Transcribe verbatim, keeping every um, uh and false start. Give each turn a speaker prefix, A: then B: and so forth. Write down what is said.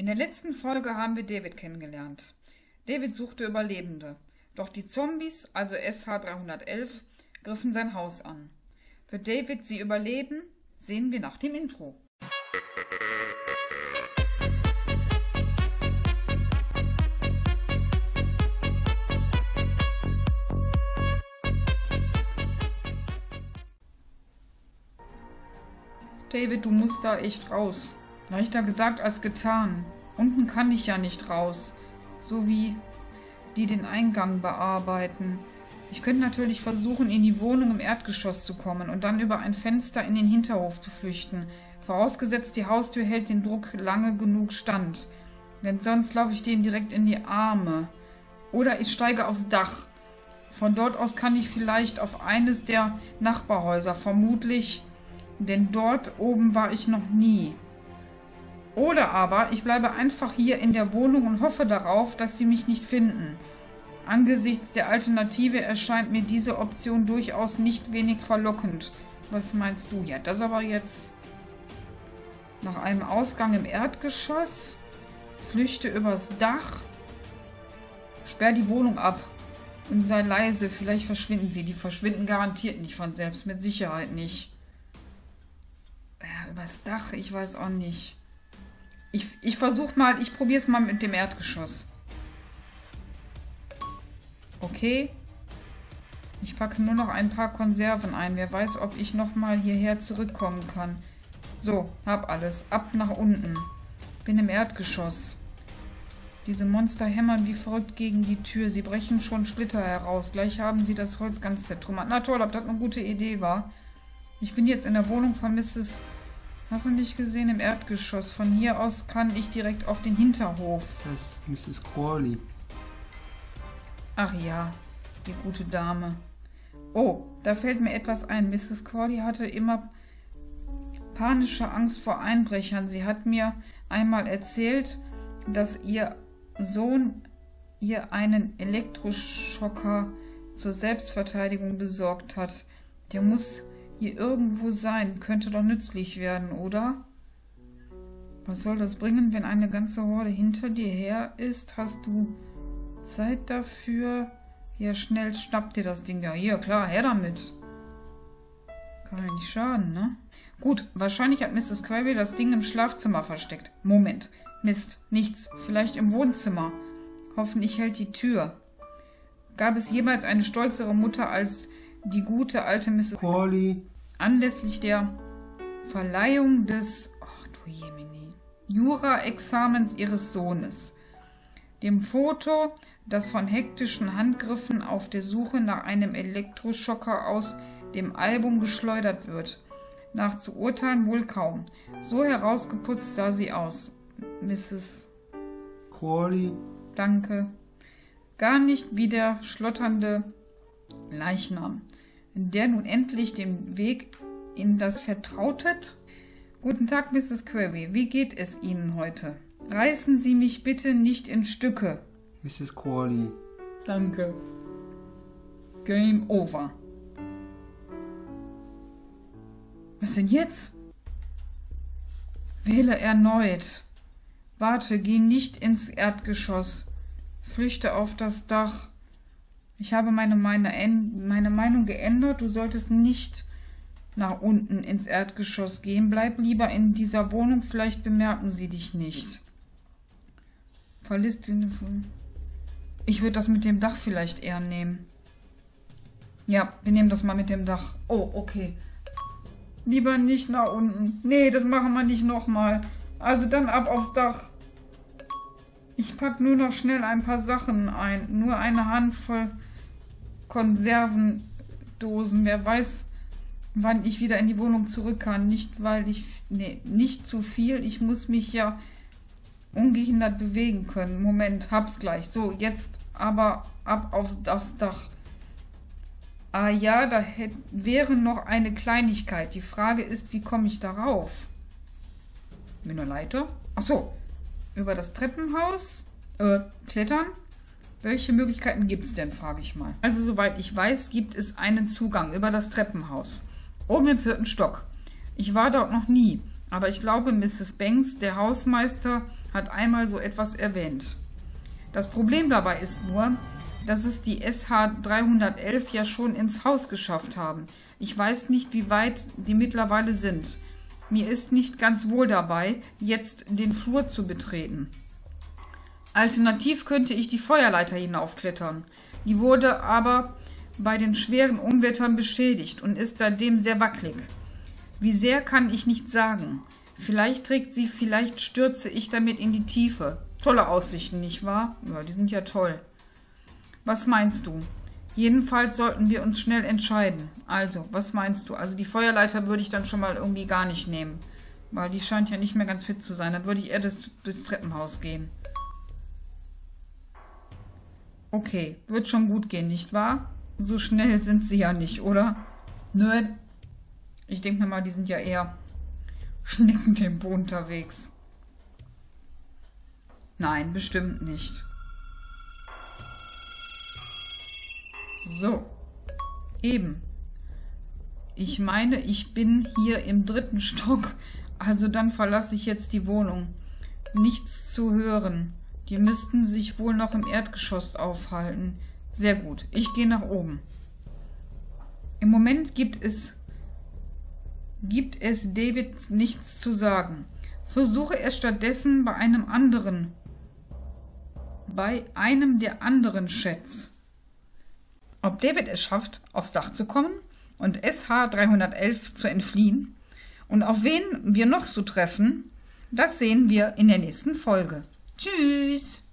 A: In der letzten Folge haben wir David kennengelernt. David suchte Überlebende, doch die Zombies, also S H dreihundertelf, griffen sein Haus an. Wird David sie überleben, sehen wir nach dem Intro. David, du musst da echt raus. Leichter gesagt als getan. Unten kann ich ja nicht raus. So wie die den Eingang bearbeiten. Ich könnte natürlich versuchen, in die Wohnung im Erdgeschoss zu kommen und dann über ein Fenster in den Hinterhof zu flüchten. Vorausgesetzt, die Haustür hält den Druck lange genug stand. Denn sonst laufe ich denen direkt in die Arme. Oder ich steige aufs Dach. Von dort aus kann ich vielleicht auf eines der Nachbarhäuser, vermutlich, denn dort oben war ich noch nie. Oder aber ich bleibe einfach hier in der Wohnung und hoffe darauf, dass sie mich nicht finden. Angesichts der Alternative erscheint mir diese Option durchaus nicht wenig verlockend. Was meinst du? Ja, das aber jetzt nach einem Ausgang im Erdgeschoss, flüchte übers Dach, sperr die Wohnung ab und sei leise, vielleicht verschwinden sie. Die verschwinden garantiert nicht von selbst, mit Sicherheit nicht. Ja, übers Dach, ich weiß auch nicht. Ich, ich versuche mal, ich probiere es mal mit dem Erdgeschoss. Okay. Ich packe nur noch ein paar Konserven ein. Wer weiß, ob ich nochmal hierher zurückkommen kann. So, hab alles. Ab nach unten. Bin im Erdgeschoss. Diese Monster hämmern wie verrückt gegen die Tür. Sie brechen schon Splitter heraus. Gleich haben sie das Holz ganz zertrümmert. Na toll, ob das eine gute Idee war. Ich bin jetzt in der Wohnung von Misses... Hast du nicht gesehen? Im Erdgeschoss. Von hier aus kann ich direkt auf den Hinterhof.
B: Das heißt Misses Crawley.
A: Ach ja, die gute Dame. Oh, da fällt mir etwas ein. Misses Crawley hatte immer panische Angst vor Einbrechern. Sie hat mir einmal erzählt, dass ihr Sohn ihr einen Elektroschocker zur Selbstverteidigung besorgt hat. Der muss hier irgendwo sein. Könnte doch nützlich werden, oder? Was soll das bringen, wenn eine ganze Horde hinter dir her ist? Hast du Zeit dafür? Ja, schnell schnappt dir das Ding ja. Hier, klar, her damit. Kann ja nicht schaden, ne? Gut, wahrscheinlich hat Misses Query das Ding im Schlafzimmer versteckt. Moment. Mist, nichts. Vielleicht im Wohnzimmer. Hoffentlich hält die Tür. Gab es jemals eine stolzere Mutter als die gute alte Misses
B: Crawley?
A: Anlässlich der Verleihung des ach du Jemini, Jura-Examens ihres Sohnes. Dem Foto, das von hektischen Handgriffen auf der Suche nach einem Elektroschocker aus dem Album geschleudert wird. Nach zu urteilen wohl kaum. So herausgeputzt sah sie aus. Misses
B: Crawley?
A: Danke. Gar nicht wie der schlotternde Leichnam, der nun endlich den Weg in das Vertrautet. Guten Tag, Misses Query. Wie geht es Ihnen heute? Reißen Sie mich bitte nicht in Stücke.
B: Misses Crawley.
A: Danke. Game over. Was denn jetzt? Wähle erneut. Warte, geh nicht ins Erdgeschoss. Flüchte auf das Dach. Ich habe meine, meine, meine Meinung geändert. Du solltest nicht nach unten ins Erdgeschoss gehen. Bleib lieber in dieser Wohnung. Vielleicht bemerken sie dich nicht. Verliss den... Ich würde das mit dem Dach vielleicht eher nehmen. Ja, wir nehmen das mal mit dem Dach. Oh, okay. Lieber nicht nach unten. Nee, das machen wir nicht nochmal. Also dann ab aufs Dach. Ich packe nur noch schnell ein paar Sachen ein. Nur eine Handvoll Konservendosen. Wer weiß, wann ich wieder in die Wohnung zurück kann. Nicht, weil ich... Nee, nicht zu viel. Ich muss mich ja ungehindert bewegen können. Moment, hab's gleich. So, jetzt aber ab aufs, aufs Dach. Ah ja, da hätte, wäre noch eine Kleinigkeit. Die Frage ist, wie komme ich darauf? Mit einer Leiter? Ach so. Über das Treppenhaus äh, klettern. Welche Möglichkeiten gibt es denn, frage ich mal. Also soweit ich weiß, gibt es einen Zugang über das Treppenhaus. Oben im vierten Stock. Ich war dort noch nie, aber ich glaube, Misses Banks, der Hausmeister, hat einmal so etwas erwähnt. Das Problem dabei ist nur, dass es die S H dreihundertelf ja schon ins Haus geschafft haben. Ich weiß nicht, wie weit die mittlerweile sind. Mir ist nicht ganz wohl dabei, jetzt den Flur zu betreten. Alternativ könnte ich die Feuerleiter hinaufklettern. Die wurde aber bei den schweren Unwettern beschädigt und ist seitdem sehr wackelig. Wie sehr kann ich nicht sagen. Vielleicht trägt sie, vielleicht stürze ich damit in die Tiefe. Tolle Aussichten, nicht wahr? Ja, die sind ja toll. Was meinst du? Jedenfalls sollten wir uns schnell entscheiden. Also, was meinst du? Also die Feuerleiter würde ich dann schon mal irgendwie gar nicht nehmen. Weil die scheint ja nicht mehr ganz fit zu sein. Dann würde ich eher das, durchs Treppenhaus gehen. Okay, wird schon gut gehen, nicht wahr? So schnell sind sie ja nicht, oder? Nö. Ich denke mir mal, die sind ja eher Schneckentempo unterwegs. Nein, bestimmt nicht. So. Eben. Ich meine, ich bin hier im dritten Stock. Also dann verlasse ich jetzt die Wohnung. Nichts zu hören. Die müssten sich wohl noch im Erdgeschoss aufhalten. Sehr gut. Ich gehe nach oben. Im Moment gibt es, gibt es David nichts zu sagen. Versuche es stattdessen bei einem anderen, bei einem der anderen Chats. Ob David es schafft, aufs Dach zu kommen und S H dreihundertelf zu entfliehen und auf wen wir noch so treffen, das sehen wir in der nächsten Folge. Tschüss!